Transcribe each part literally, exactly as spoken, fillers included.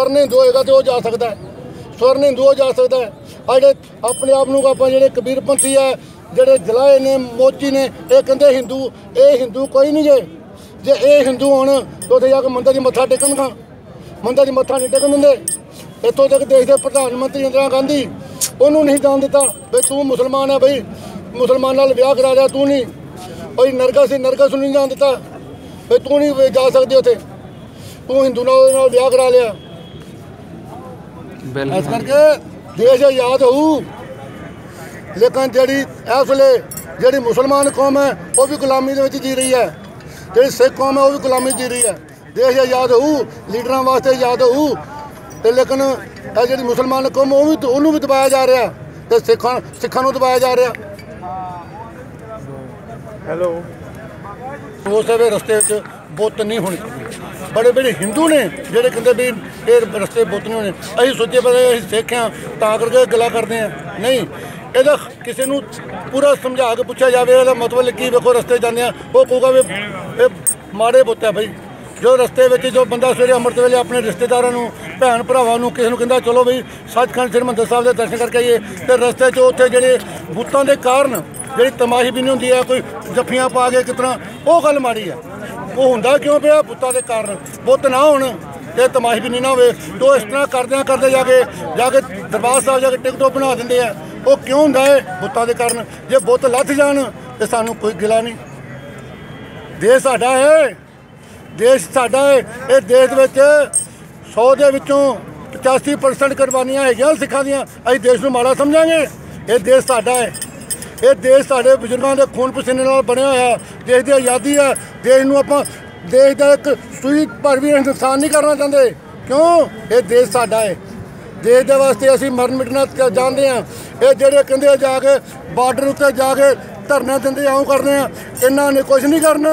स्वर्ण हिंदू होएगा तो जा सकता है, स्वर्ण हिंदू हो जा सकता है। अजे अपने आप को आप जो कबीरपंथी है जोड़े जलाए ने मोची ने ये कहते हिंदू, ये हिंदू कोई नहीं जे जे ये हिंदू हो तो उत्थे जाके मंदिर च मत्था टेकन खां, मंदिर च मत्था नहीं टेकन देंगे। इतों तक देश के प्रधानमंत्री इंदिरा गांधी उन्होंने नहीं जान दिता बई तू मुसलमान है, बई मुसलमान नाल विआह करा लिया तू नहीं, बई नरगस ही नरगस नहीं जान दिता बई तू नहीं जा सकती उत्थे, तू हिंदू नाल विआह करा लिया। इस करके देश आजाद होऊ, लेकिन जी इस वे जी मुसलमान कौम है वह भी गुलामी के जी रही है, जी सिख कौम है वह भी गुलामी जी रही है। देश आजाद होऊ, लीडर वास्ते आजाद होऊ, तो लेकिन जी मुसलमान कौम वो भी उन्होंने भी दबाया जा रहा, तो सिखा सिखा दबाया जा रहा। हेलो उस रस्ते बुत नहीं होनी, बड़े बड़े हिंदू ने जोड़े कहते भी ये रस्ते बुत नहीं होने, अं सोचे पे अं सिख हाँ तां करके गला करते हैं, नहीं यदा किसी को पूरा समझा के पूछा जाए यदा मतलब कि वेखो रस्ते जाने वो कहूगा भी ये माड़े बुत है भाई। जो रस्ते में जो बंदा सवेरे अमृत वेले अपने रिश्तेदारों भैन भरावां किसी को कहता चलो बई सचखंड श्री हरिमंदर साहब के दर्शन करके आइए, तो रस्ते च उत्थे जेहड़े बुतों के कारण जी तमाही भी नहीं होंगी है, कोई जफ्फियां पा के कितना वो गल माड़ी है, वो होंदा क्यों पे बुतों के कारण बुत ना होण ते तमाही भी नहीं ना हो, तो इस तरह करदे करदे जाके जाके दरबार साहब जाके टिकटों बना देंगे है, वो क्यों होंदा है बुतों के कारण। जे बुत लथ जाण तो सानू कोई गिला नहीं, देश साडा है, देश साडा है, ये देश विच सौ दे विचों पचासी परसेंट कुर्बानियां हैगियां सिखां दियां, असीं देश नूं माड़ा समझांगे। ये देश साडा है, ये देश साडे बजुर्गों के खून पसीने नाल बनिया होया, देश की आज़ादी है, देश नूं आपां देश का एक सूई भर भी नुकसान नहीं करना चाहते, क्यों ये देश साडा है, देश के वास्ते असीं मरन मिटना चाहते हैं। ये जेहड़े कहंदे जाके बार्डर उत्ते जाके धरना देंदे आऊँ करने इन्हां ने कुछ नहीं करना,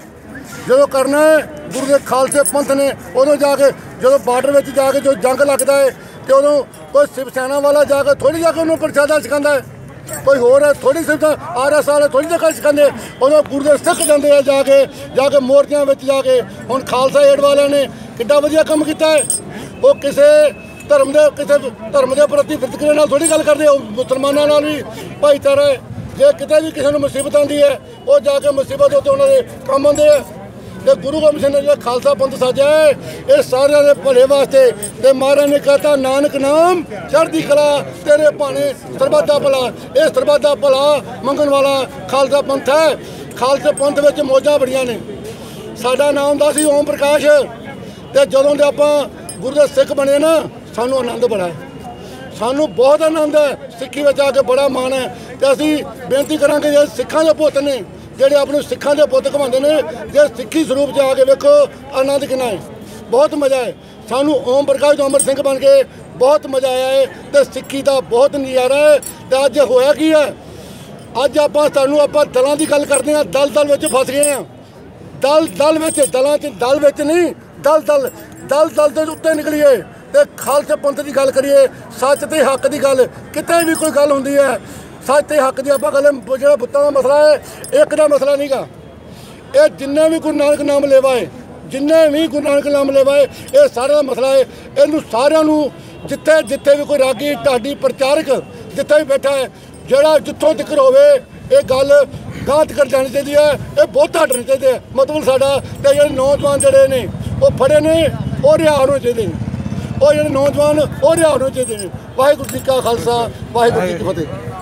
जो करना है गुरु के खालसे पंथ ने उदों जाके जो बार्डर में जाके जो जंग लगता है तो उदों कोई शिव सेना वाला जाके थोड़ी जाके उन्होंने प्रचादा सिखाता है, कोई होर है थोड़ी शिव आर एस वाले थोड़ी जगह सिखाते, उदों गुरु के सिख जाते हैं जाके जाके मोर्चियां में जाके। हुण खालसा एड वाले ने कितना वधिया काम किया है, वो किसी धर्म के किसी धर्म के प्रति वितकरे नाल थोड़ी गल करते, मुसलमानों नाल भी भाईचारा है। जे कितने भी किसी को मुसीबत आती है वो जाके मुसीबत उत्ते उन्होंने काम आते हैं। तो गुरु गोबिंद सिंह ने जो खालसा पंथ साजा है ये सारे के भले वास्ते, ते महाराज ने कहता नानक नाम चढ़दी कला तेरे भाने सरबत दा भला, ये सरबत दा भला मंगण वाला खालसा पंथ है। खालसे पंथ में मौजा बड़ियां ने, साडा नाम हुंदा सी ओम प्रकाश, ते जदों दे आपां गुरु दे सिख बने ना सानू आनंद बड़ा है, सानू बहुत आनंद है, सिक्खी में आके बड़ा मान है। तो असीं बेनती करांगे जे सिखां दे पुत्त ने ਜਿਹੜੇ ਆਪਣੇ ਸਿੱਖਾਂ ਦੇ ਪੁੱਤ ਘਮਾਉਂਦੇ ਨੇ, ਜੇ ਸਿੱਖੀ ਸਰੂਪ 'ਚ ਆ ਕੇ ਵੇਖੋ ਆਨੰਦ ਕਿੰਨਾ ਹੈ, ਬਹੁਤ ਮਜ਼ਾ ਹੈ। ਸਾਨੂੰ ਓਮ ਪ੍ਰਕਾਸ਼ ਅਮਰ ਸਿੰਘ ਬਣ ਕੇ ਬਹੁਤ ਮਜ਼ਾ ਆਇਆ ਹੈ ਤੇ ਸਿੱਖੀ ਦਾ ਬਹੁਤ ਨਜ਼ਾਰਾ ਹੈ। ਤੇ ਅੱਜ ਹੋਇਆ ਕੀ ਹੈ, ਅੱਜ ਆਪਾਂ ਤੁਹਾਨੂੰ ਆਪਾਂ ਦਲਾਂ ਦੀ ਗੱਲ ਕਰਦੇ ਹਾਂ, ਦਲ ਦਲ ਵਿੱਚ ਫਸ ਗਏ ਹਾਂ, ਦਲ ਦਲ ਵਿੱਚ ਦਲਾਂ 'ਚ ਦਲ ਵਿੱਚ ਨਹੀਂ ਦਲ ਦਲ ਦਲ ਦਲ ਦੇ ਉੱਤੇ ਨਿਕਲੀਏ ਤੇ ਖਾਲਸੇ ਪੰਥ ਦੀ ਗੱਲ ਕਰੀਏ, ਸੱਚ ਤੇ ਹੱਕ ਦੀ ਗੱਲ ਕਿਤੇ ਵੀ ਕੋਈ ਗੱਲ ਹੁੰਦੀ ਹੈ सच ते हक की आप गल जो बुतों का मसला है एक का मसला नहीं गा, ये जिन्ने भी गुरु नानक नाम लेवाए जिन्ने भी गुरु नानक नाम लेवाए ये सारे का मसला है। इनू सारिਆਂ ਨੂੰ जिथे जिथे भी कोई रागी ढाडी प्रचारक जिथे भी बैठा है जोड़ा जितों तक होवे ये गल गांह तक जानी चाहिए है, ये बहुत हटने चाहिए है। मतलब साडा ते जिहड़े नौजवान जिहड़े ने वो फड़े ने वो रिहा होने चाहिए, वो जिहड़े नौजवान वो रिहा होने चाहिए। वाहिगुरू जी का खालसा वाहिगुरू जी की फतेह।